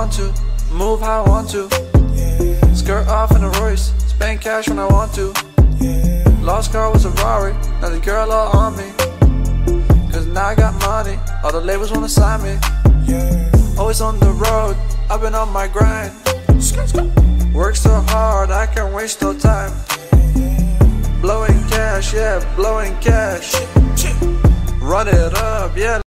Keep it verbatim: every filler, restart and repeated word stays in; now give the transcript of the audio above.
want to, move how I want to. Skirt off in a Royce, spend cash when I want to. Lost car was a Rari, now the girl all on me. Cause now I got money, all the labels wanna sign me. Always on the road, I've been on my grind. Work so hard, I can't waste no time. Blowing cash, yeah, blowing cash. Run it up, yeah.